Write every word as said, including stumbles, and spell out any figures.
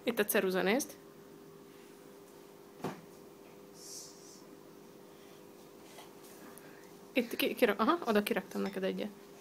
Itt a ceruza, nézd. Itt ki, kirak, aha, oda kiraktam neked egyet.